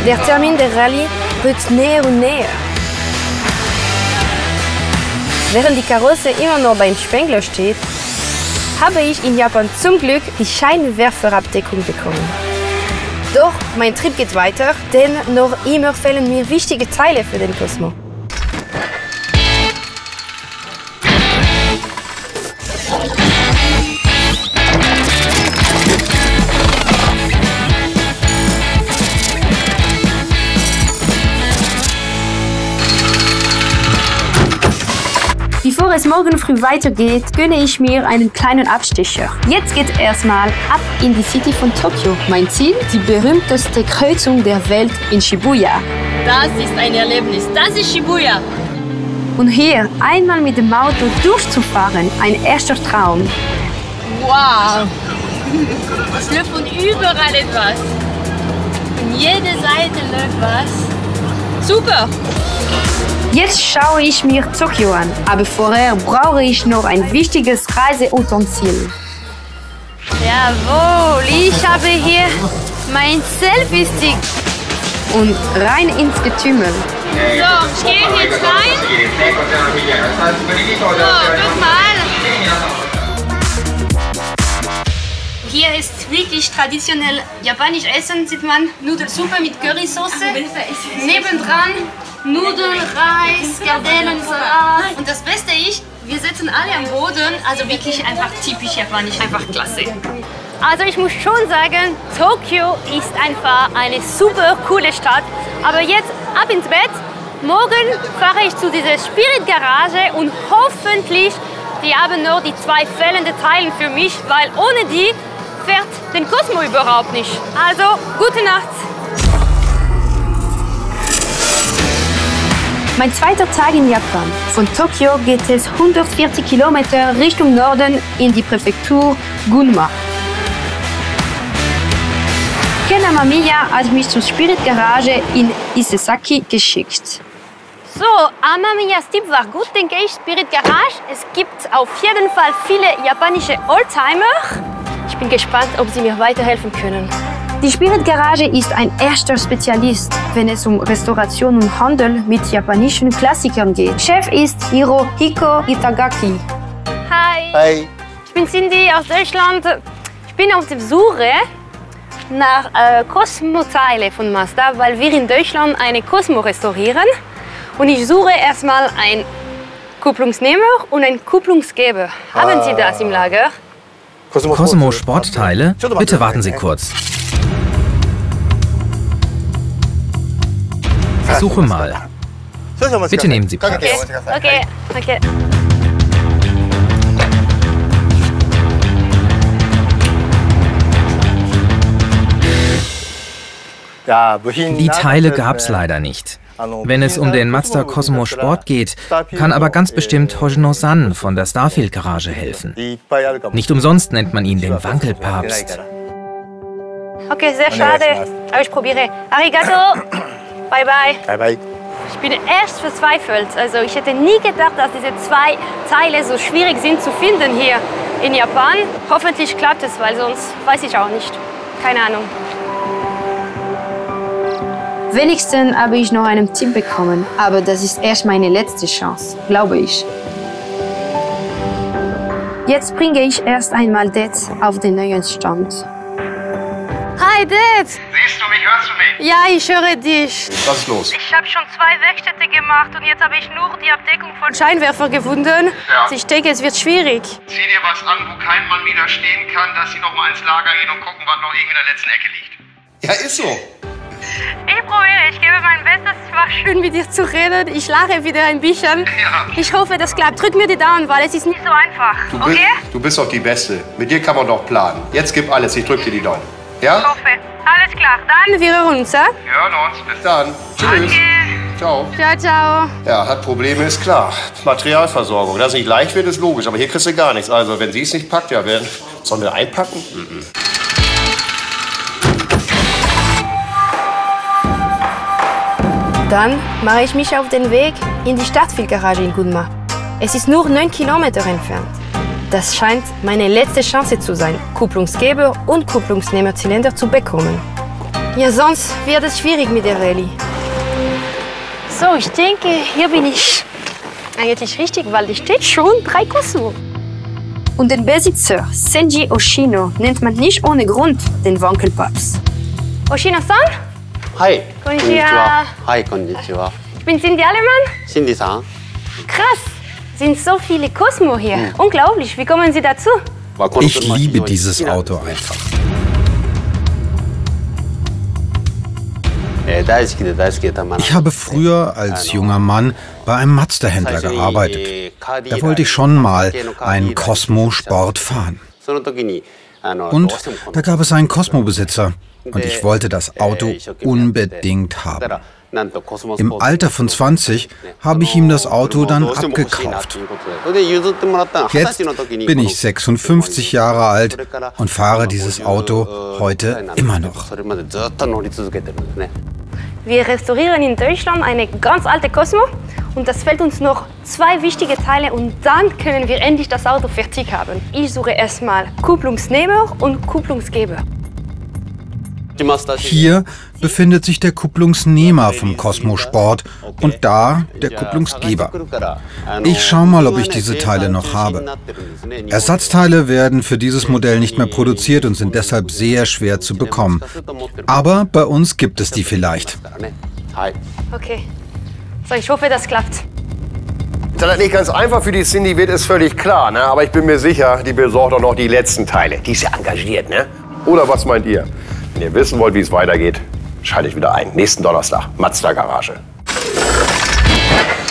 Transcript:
Der Termin der Rallye rückt näher und näher. Während die Karosse immer noch beim Spengler steht, habe ich in Japan zum Glück die Scheinwerferabdeckung bekommen. Doch mein Trip geht weiter, denn noch immer fehlen mir wichtige Teile für den Cosmo. Bevor es morgen früh weitergeht, gönne ich mir einen kleinen Abstecher. Jetzt geht erstmal ab in die City von Tokio. Mein Ziel, die berühmteste Kreuzung der Welt in Shibuya. Das ist ein Erlebnis, das ist Shibuya. Und hier einmal mit dem Auto durchzufahren, ein erster Traum. Wow! Es läuft von überall etwas. Von jeder Seite läuft was. Super! Jetzt schaue ich mir Tokio an, aber vorher brauche ich noch ein wichtiges Reiseutensil. Jawohl, ich habe hier mein Selfie-Stick. Und rein ins Getümmel. So, ich gehe jetzt rein. So, guck mal. Hier ist wirklich traditionell japanisch Essen. Sieht man Nudelsuppe mit Currysoße. Nebendran Nudeln, Reis, Garnelensalat. Und das Beste ist, wir sitzen alle am Boden. Also wirklich einfach typisch japanisch, einfach klasse. Also ich muss schon sagen, Tokio ist einfach eine super coole Stadt. Aber jetzt ab ins Bett. Morgen fahre ich zu dieser Spirit Garage und hoffentlich, die haben noch die 2 fehlenden Teile für mich, weil ohne die fährt den Cosmo überhaupt nicht. Also, gute Nacht. Mein zweiter Tag in Japan. Von Tokio geht es 140 Kilometer Richtung Norden in die Präfektur Gunma. Ken Amamiya hat mich zur Spirit Garage in Isesaki geschickt. So, Amamiyas Tipp war gut, denke ich, Spirit Garage. Es gibt auf jeden Fall viele japanische Oldtimer. Ich bin gespannt, ob sie mir weiterhelfen können. Die Spirit Garage ist ein erster Spezialist, wenn es um Restauration und Handel mit japanischen Klassikern geht. Chef ist Hirohiko Itagaki. Hi. Hi. Ich bin Cindy aus Deutschland. Ich bin auf der Suche nach Cosmo-Teile von Mazda, weil wir in Deutschland eine Cosmo restaurieren. Und ich suche erstmal einen Kupplungsnehmer und einen Kupplungsgeber. Haben Sie das im Lager? Cosmo Sportteile? Bitte warten Sie kurz. Ich suche mal. Bitte nehmen Sie Platz. Okay, danke. Die Teile gab's leider nicht. Wenn es um den Mazda Cosmo Sport geht, kann aber ganz bestimmt Hoshino-san von der Starfield Garage helfen. Nicht umsonst nennt man ihn den Wankelpapst. Okay, sehr schade, aber ich probiere. Arigato, bye bye. Bye bye. Ich bin erst verzweifelt. Also ich hätte nie gedacht, dass diese 2 Teile so schwierig sind zu finden hier in Japan. Hoffentlich klappt es, weil sonst weiß ich auch nicht. Keine Ahnung. Wenigstens habe ich noch einen Tipp bekommen, aber das ist erst meine letzte Chance, glaube ich. Jetzt bringe ich erst einmal Dad auf den neuen Stand. Hi Dad! Siehst du mich, hörst du mich? Ja, ich höre dich. Was ist los? Ich habe schon 2 Werkstätte gemacht und jetzt habe ich nur die Abdeckung von Scheinwerfer gefunden. Ja. Also ich denke, es wird schwierig. Zieh dir was an, wo kein Mann widerstehen kann, dass sie noch mal ins Lager gehen und gucken, was noch irgendwie in der letzten Ecke liegt. Ja, ist so. Ich probiere, ich gebe mein Bestes. Es war schön, mit dir zu reden. Ich lache wieder ein bisschen. Ja. Ich hoffe, das klappt. Drück mir die Daumen, weil es ist nicht so einfach. Okay? Du bist doch die Beste. Mit dir kann man doch planen. Jetzt gib alles, ich drück dir die Daumen. Ja? Ich hoffe. Alles klar. Dann wir hören uns, ja? Wir hören uns. Bis dann. Tschüss. Ciao. Ciao, ciao. Ja, hat Probleme, ist klar. Materialversorgung. Dass es nicht leicht wird, ist logisch. Aber hier kriegst du gar nichts. Also, wenn sie es nicht packt, ja, sollen wir einpacken? Dann mache ich mich auf den Weg in die Starfield Garage in Gunma. Es ist nur 9 Kilometer entfernt. Das scheint meine letzte Chance zu sein, Kupplungsgeber und Kupplungsnehmerzylinder zu bekommen. Ja, sonst wird es schwierig mit der Rallye. So, ich denke, hier bin ich eigentlich richtig, weil da steht schon 3 Cosmo. Und den Besitzer, Senji Oshino, nennt man nicht ohne Grund den Wankelpaps. Oshino-san? Hi. Konnichiwa. Hi, konnichiwa. Ich bin Cindy Alemann. Cindy-san. Krass, sind so viele Cosmo hier. Unglaublich, wie kommen Sie dazu? Ich liebe dieses Auto einfach. Ich habe früher als junger Mann bei einem Mazda-Händler gearbeitet. Da wollte ich schon mal einen Cosmo Sport fahren. Und da gab es einen Cosmo-Besitzer und ich wollte das Auto unbedingt haben. Im Alter von 20 habe ich ihm das Auto dann abgekauft. Jetzt bin ich 56 Jahre alt und fahre dieses Auto heute immer noch. Wir restaurieren in Deutschland eine ganz alte Cosmo und das fehlt uns noch 2 wichtige Teile und dann können wir endlich das Auto fertig haben. Ich suche erstmal Kupplungsnehmer und Kupplungsgeber. Hier befindet sich der Kupplungsnehmer vom Cosmo Sport und da der Kupplungsgeber. Ich schaue mal, ob ich diese Teile noch habe. Ersatzteile werden für dieses Modell nicht mehr produziert und sind deshalb sehr schwer zu bekommen. Aber bei uns gibt es die vielleicht. Okay, so ich hoffe, das klappt. Dass das nicht ganz einfach für die Cindy wird, ist völlig klar, ne? Aber ich bin mir sicher, die besorgt auch noch die letzten Teile. Die ist ja engagiert, ne? Oder was meint ihr? Wenn ihr wissen wollt, wie es weitergeht, schaltet wieder ein. Nächsten Donnerstag, Mazda Garage.